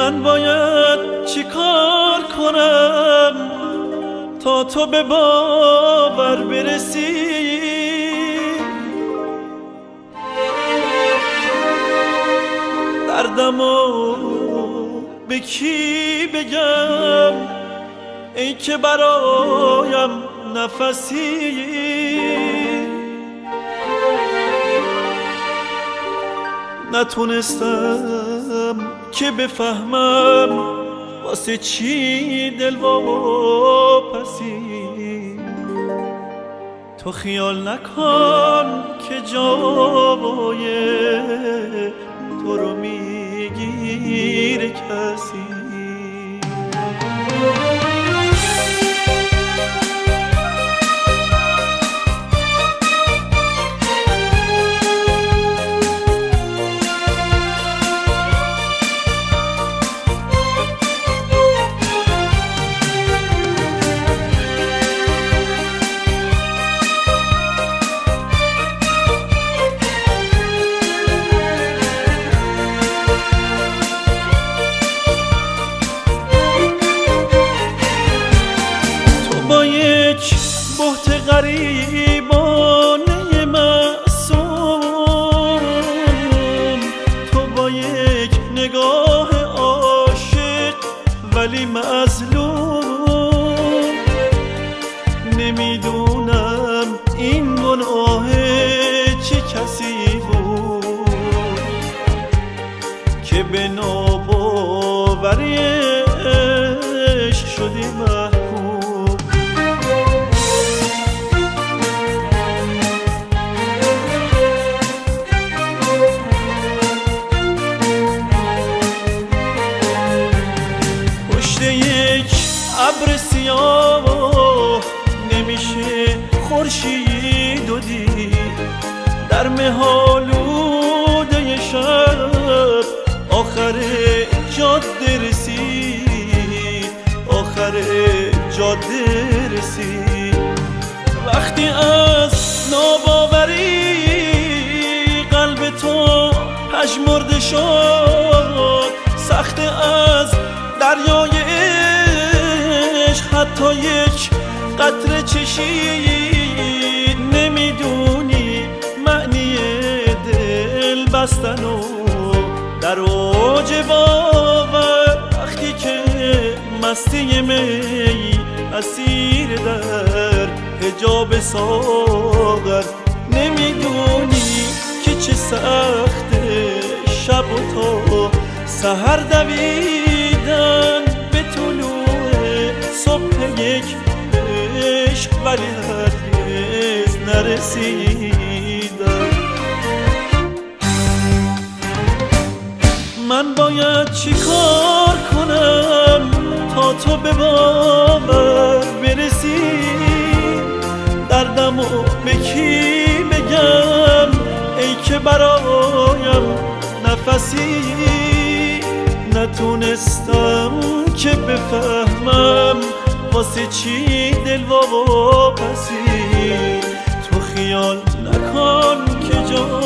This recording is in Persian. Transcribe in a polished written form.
من باید چی کار کنم تا تو به باور برسی؟ دردمو به کی بگم ای که برایم نفسی؟ نتونستم که بفهمم واسه چی دل واپسی. تو خیال نکن که جای تو رو میگیره کسی. بهت غریبانه معصوم، تو با یک نگاه عاشق ولی مظلوم. نمیدونم این گناه چه کسی بود که به ناباوری عشق شدی محکوم. ابر سیاه نمیشه خورشید و دید، در مه‌آلوده شب آخر جاده رسید، آخر جاده رسید. وقتی از ناباوری قلب تو پژمرده شد، سخت از دریای حتی یک قطره چشید. نمیدونی معنی دل بستن و در اوج باور، وقتی که مستی می اسیر در حجاب ساغر. نمیدونی که چه سخته شب و تا سحر دویدن به طلوع صبح یک عشق ولی هرگز نرسیدم. من باید چی کار کنم تا تو به باور برسی؟ دردمو به کی بگم ای که برایم نفسی؟ نتونستم که بفهمم واسه چی دل واپسی. تو خیال نکن که جای